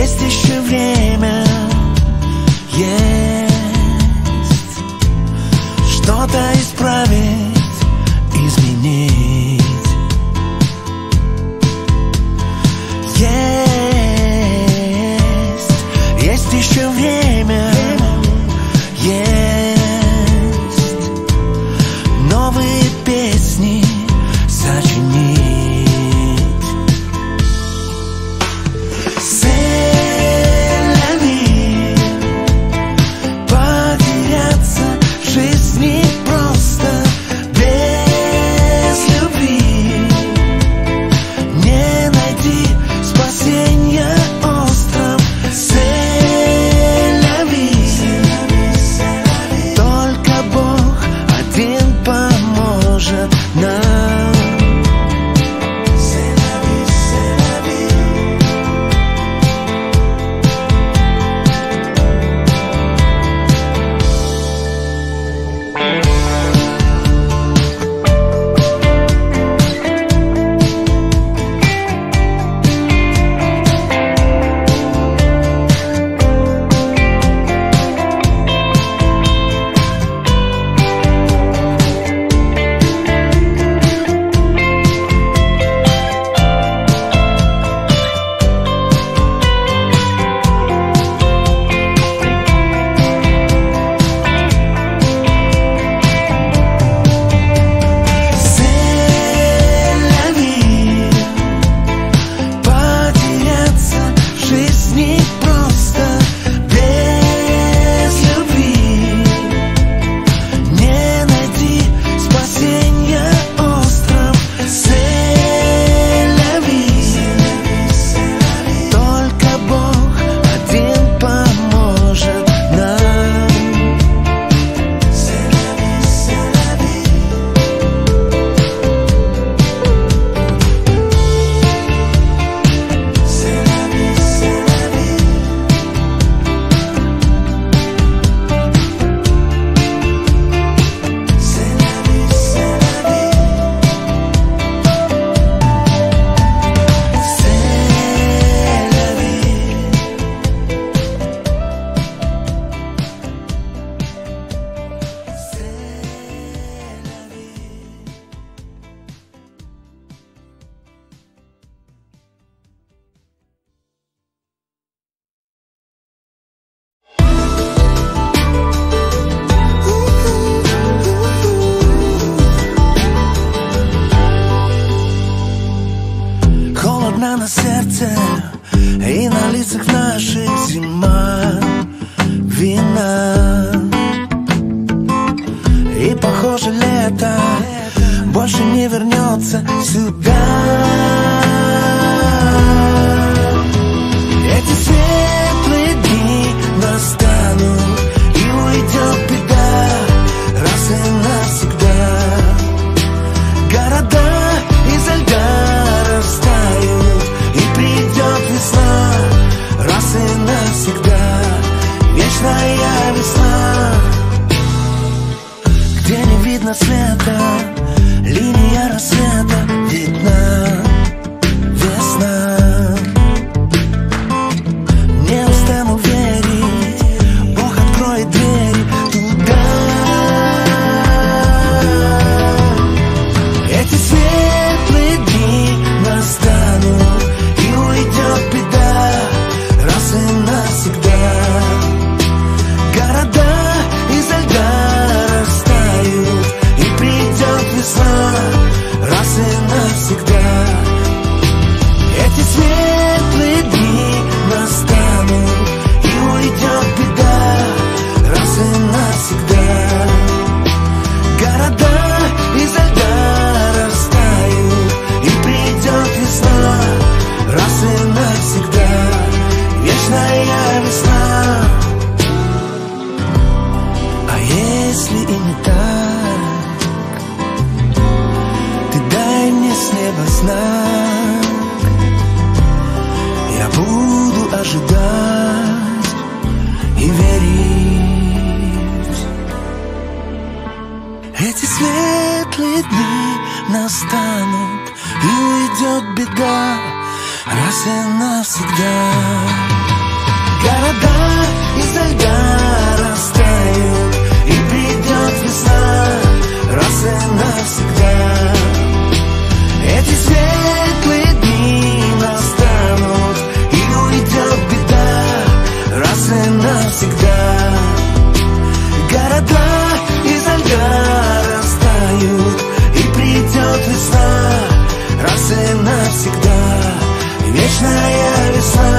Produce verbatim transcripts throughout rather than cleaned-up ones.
Есть еще время, есть что-то исправить, изменить. Есть, есть еще время, есть новые песни сочинить. На сердце и на лицах наших зима, вина. И похоже лето больше не вернется сюда. Эти светлые дни настанут, и уйдет беда раз и навсегда. Города изо льда растают, и придет весна раз и навсегда. Вечная весна, где не видно света, линия рассвета видна. Весна, не устану верить, Бог откроет двери туда. Эти светлые дни настанут, и уйдет беда раз и навсегда. Города изо льда растают, и придет весна раз и навсегда. Эти светлые дни настанут, и уйдет беда раз и навсегда. Города изо льда растают, и придет весна раз и навсегда. Вечная весна. А если и не так, ты дай мне с неба знак. Я буду ожидать и верить. Эти светлые дни настанут, и уйдет беда раз и навсегда. Города изо льда растают, и придет весна раз и навсегда. Эти светлые дни настанут, и уйдет беда раз и навсегда. Города изо льда растают, и придет весна раз и навсегда. Вечная весна.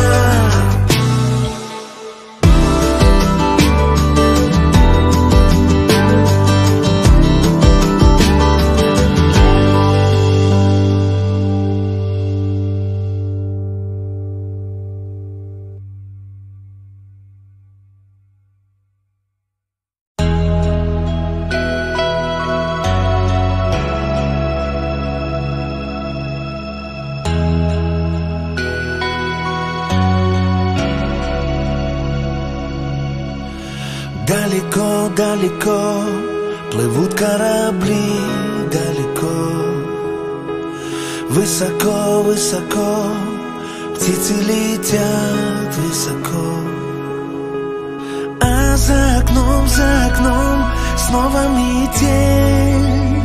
Далеко-далеко плывут корабли, далеко. Высоко-высоко птицы летят высоко. А за окном, за окном снова метель.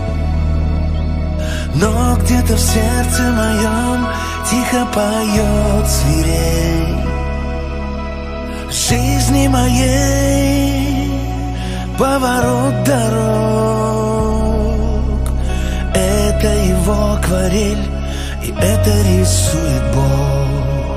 Но где-то в сердце моем тихо поет свирель. Жизни моей поворот дорог — это его акварель, и это рисует Бог.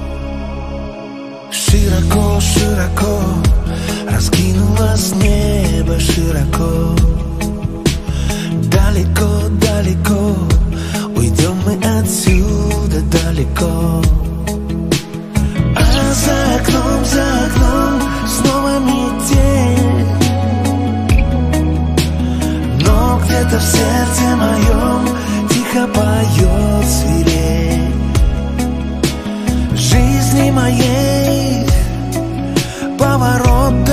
Широко, широко раскинулось небо широко. Далеко, далеко уйдем мы отсюда далеко. За окном, за окном снова метель. Но где-то в сердце моем тихо поет свирель. Жизни моей поворот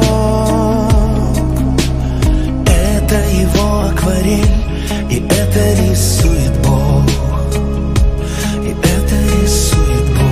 дорог — это его акварель, и это рисует Бог. И это рисует Бог.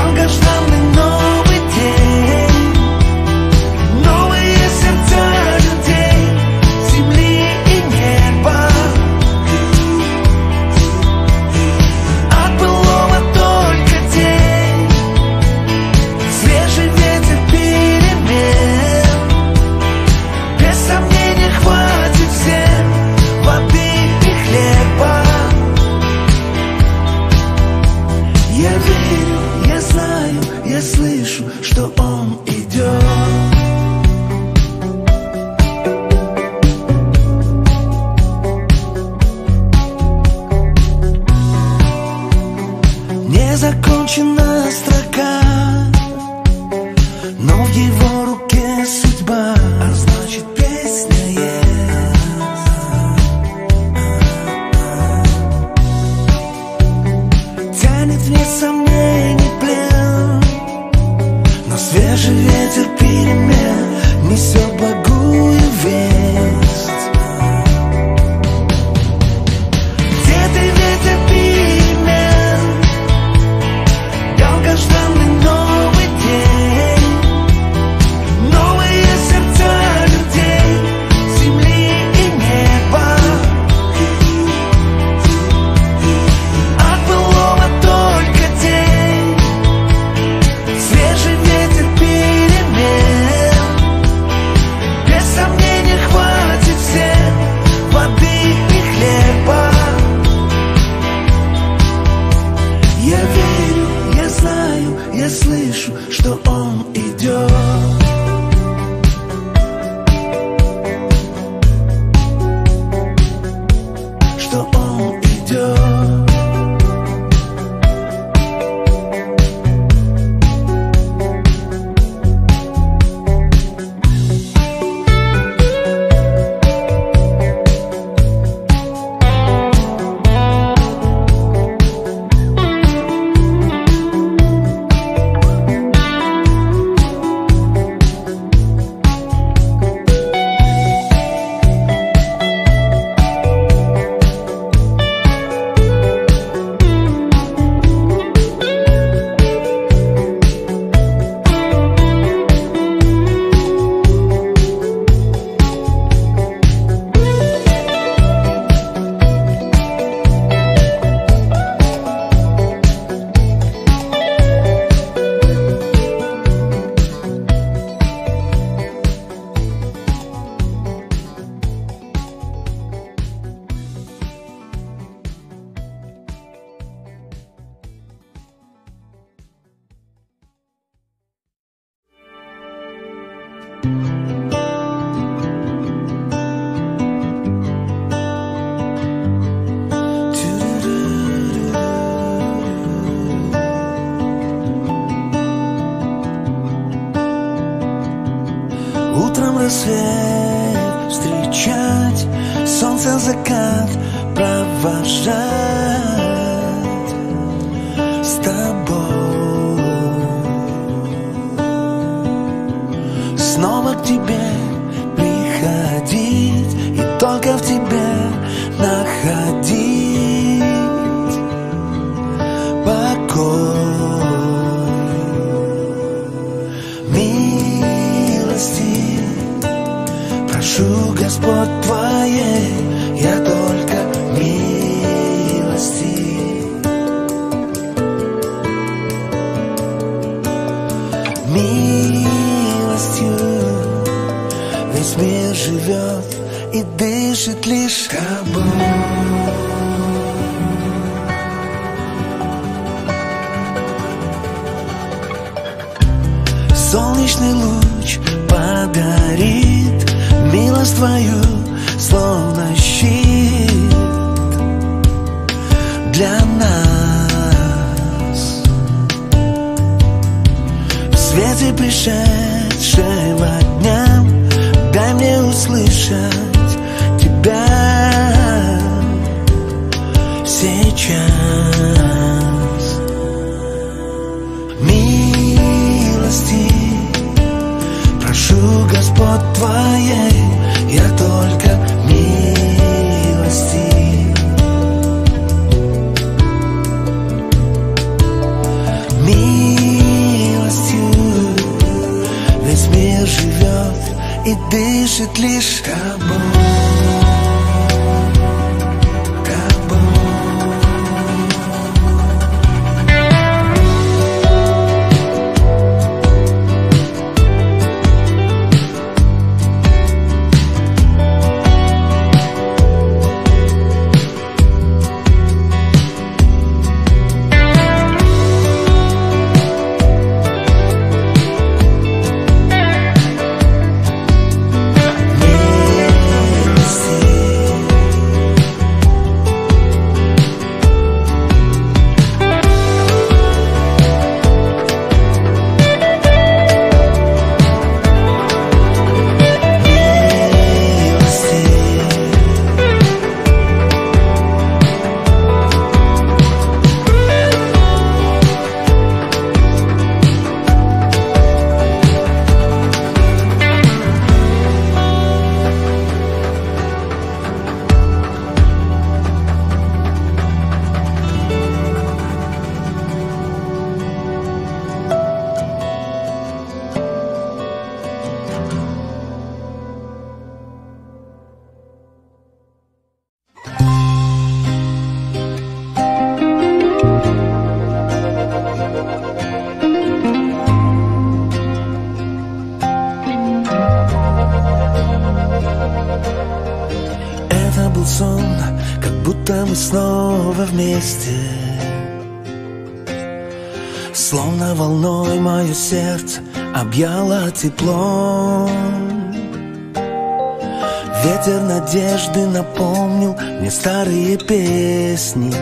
Долгожданный новый день, новые сердца. закончена строка, но в его руке судьба, а значит песня есть. Тянет вниз сомнений плен, но свежий ветер перемен несет благую весть. Где ты, ветер перемен, долгожданный новый день, новые сердца людей, земли и неба. От былого только тень, свежий ветер перемен. Без сомнения хватит всем воды и хлеба. Я верю, я знаю, я слышу, что он идет. Что он идет. Утром рассвет встречать, солнце закат провожать с тобой. Снова к тебе приходить и только в тебе находить покой. Милости прошу, Господь, Твоей, я только милости. Милостью весь мир живет и дышит лишь тобой. Солнечный луч подарит милость Твою, словно щит для нас. В свете пришедшего дня дай мне услышать Тебя сейчас. Милости прошу, Господь, Твоей, я только милости. Милостью весь мир живет и дышит лишь тобой. мы снова вместе. Словно волной мое сердце объяло теплом. Ветер надежды напомнил мне старые песни,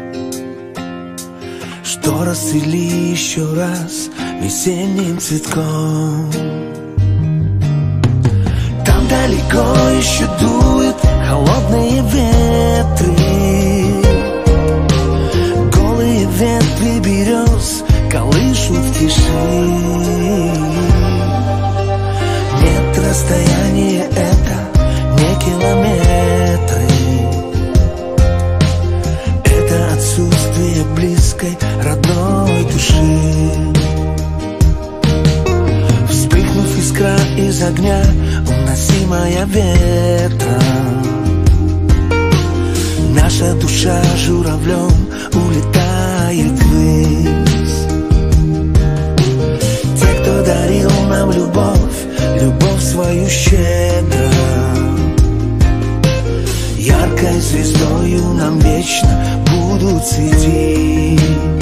что расцвели еще раз весенним цветком. Там далеко еще дуют холодные ветры, голые ветви берез колышут в тиши. Нет, расстояние это не километры, это отсутствие близкой родной души. Вспыхнув искра из огня, уносимая ветром, наша душа журавлем улетает ввысь. Те, кто дарил нам любовь, любовь свою щедро, яркой звездою нам вечно будут светить.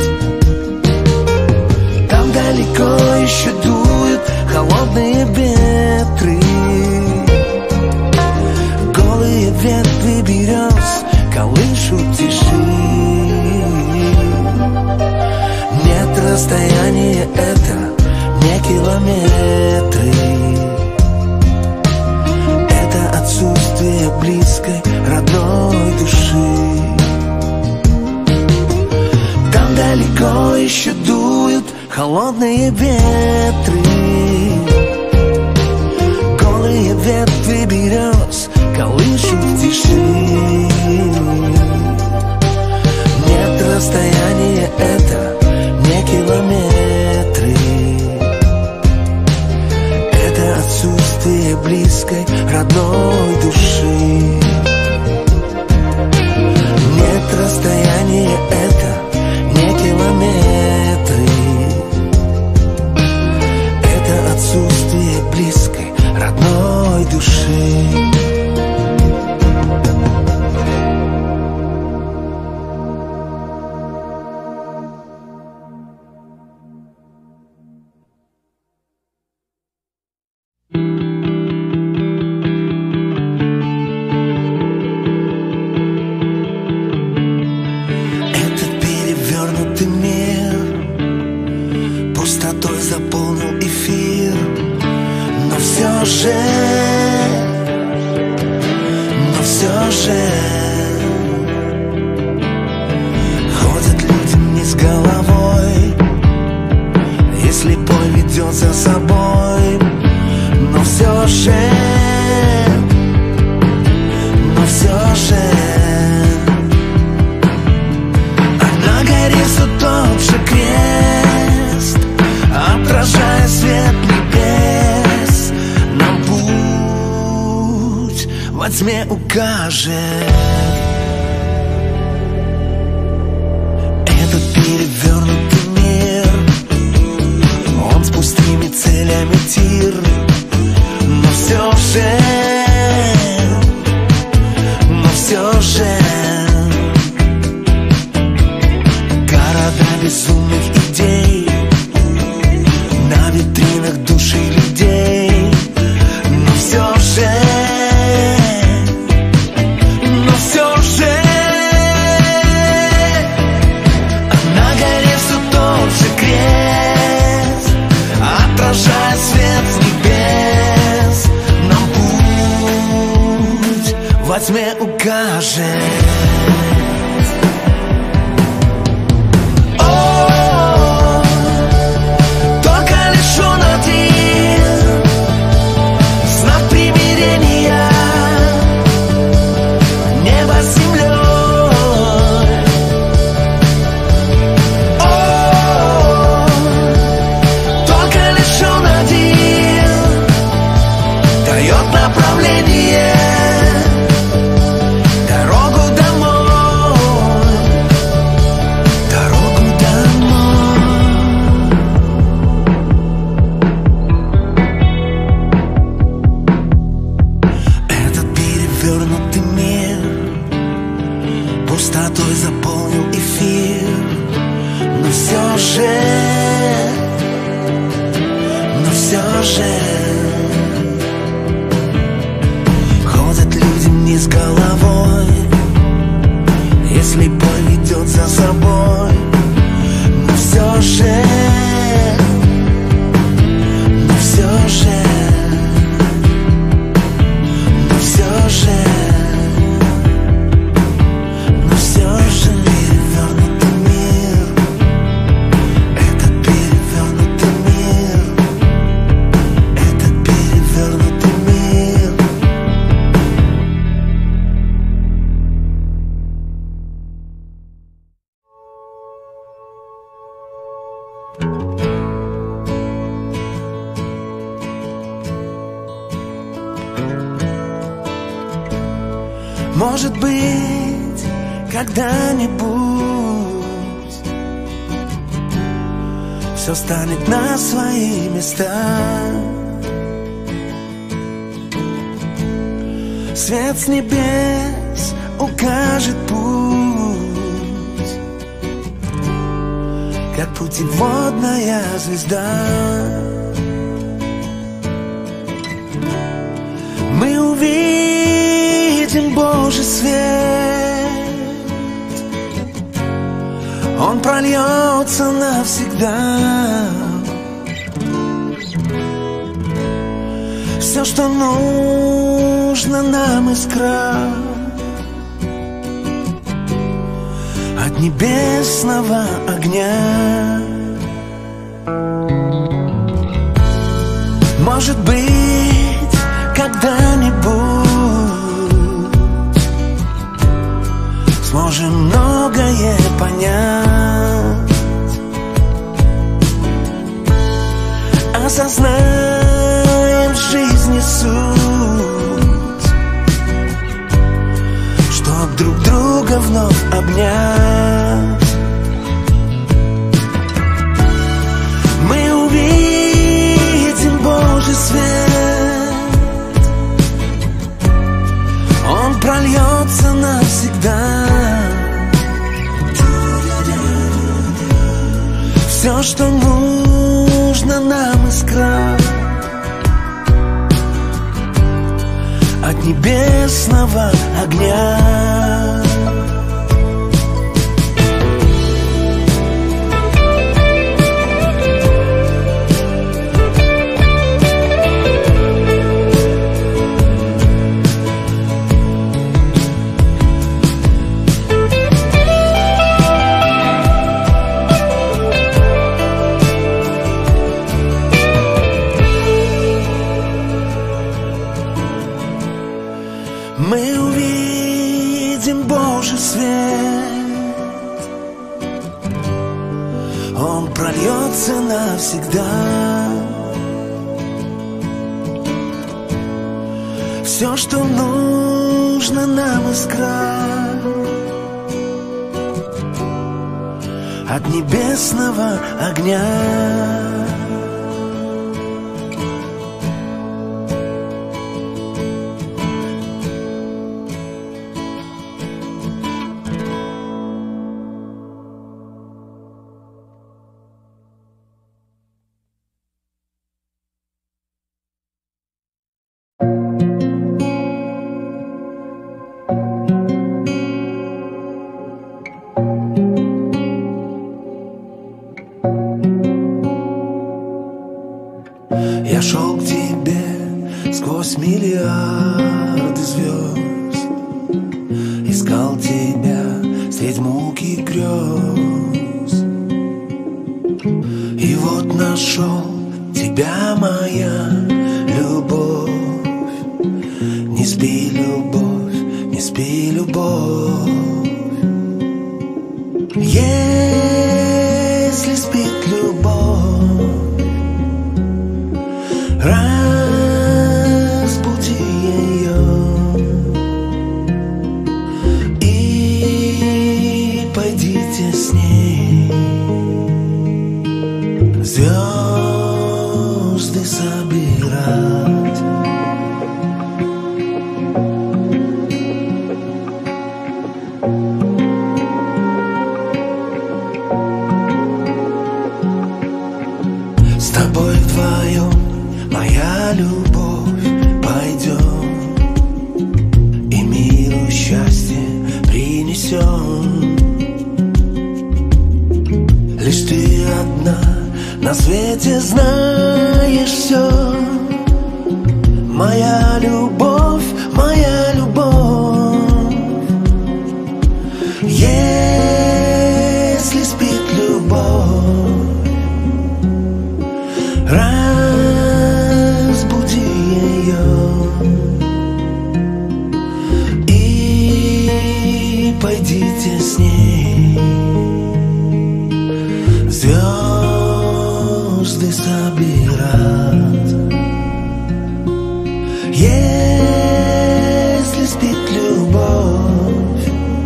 Там далеко еще дуют холодные ветры, голые ветви берез колышут тиши. Нет, расстояние это не километры, это отсутствие близкой родной души. Там далеко еще дуют холодные ветры, голые ветви берез колышут в тиши. Нет, расстояние это не километры, это отсутствие близкой родной души. Нет, расстояние это не километры, это отсутствие близкой родной души. Во тьме укажет этот перевернутый мир, он с пустыми целями тир. Но все же, но все же города безумных идей на витринах души людей. Но все же во тьме укажет. О, только лишь он один, знак примирения, небо с землей. О, только лишь он один дает направление, дорогу Может быть, когда-нибудь все станет на свои места. Свет с небес укажет путь, как путеводная звезда. Мы увидим Божий свет, Он прольется навсегда. Все, что нужно нам, искра от небесного огня. Может быть, когда-нибудь сможем многое понять, осознаем в жизни суть, чтоб друг друга вновь обнять. Мы увидим Божий свет, Он прольется навсегда. Все, что нужно нам, искра от небесного огня. Мы увидим Божий свет, Он прольется навсегда. Все, что нужно нам, искра от небесного огня. Я шел к тебе сквозь миллиарды звезд, искал тебя средь муки грез. И вот нашел тебя, моя любовь. Не спи, любовь, не спи, любовь. Если спит любовь, разбуди ее и пойдите с ней звезды собирать. С тобой вдвоем, моя любовь, пойдем и миру счастье принесем. Лишь ты одна на свете знаешь все. Моя любовь, моя любовь. Если спит любовь, разбуди ее и пойдите с ней звезды собирать. Если спит любовь,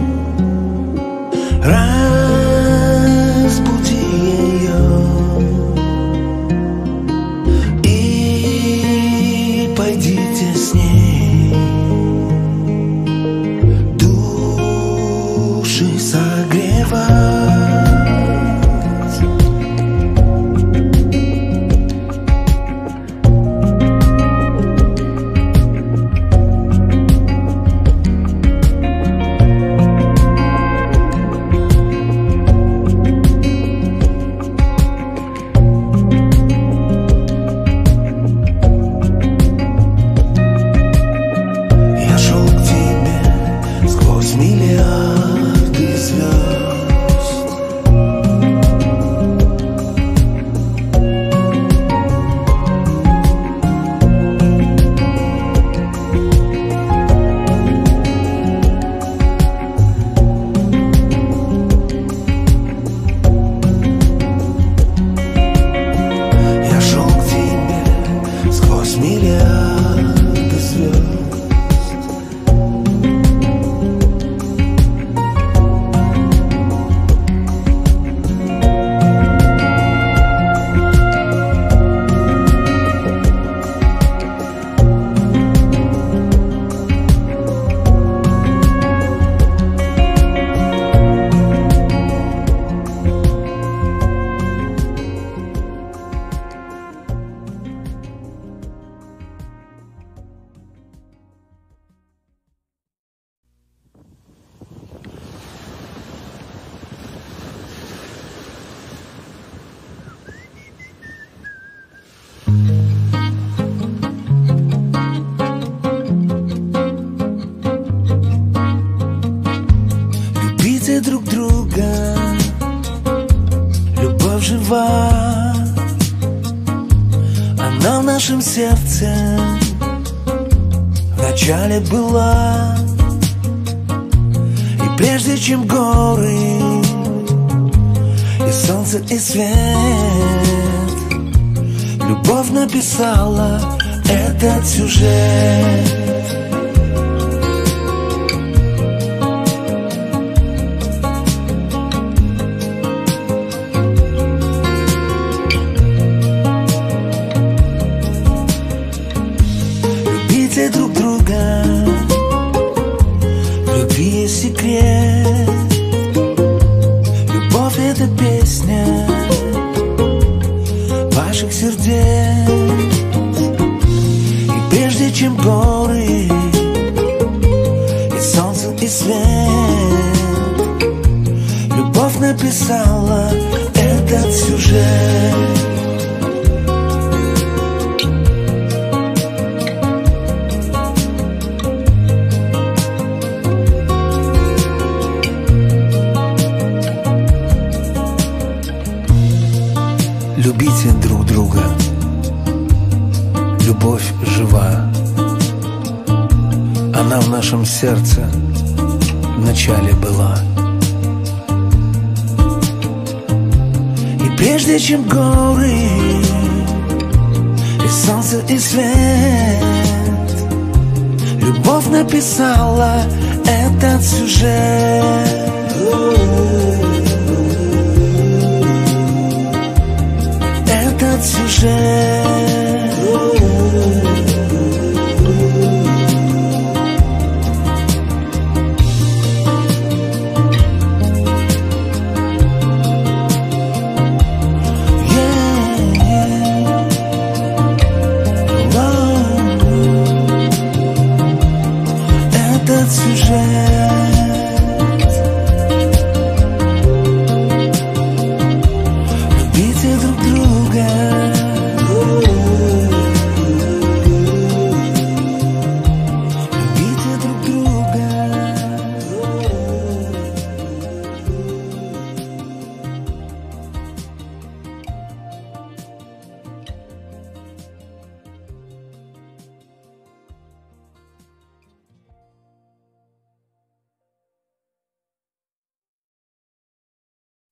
разбуди ее и пойдите с ней души согревать. Любите друг друга, любовь жива, она в нашем сердце вначале была. И прежде чем горы и солнце и свет, любовь написала этот сюжет. Любите друг друга, в любви есть секрет. Любовь — это песня ваших сердец. И прежде чем горы и солнце и свет, любовь написала этот сюжет. Любите друг друга, любовь жива, она в нашем сердце вначале была. И прежде чем горы и солнце и свет, любовь написала этот сюжет. Этот сюжет. Yeah, yeah. Wow. Этот сюжет.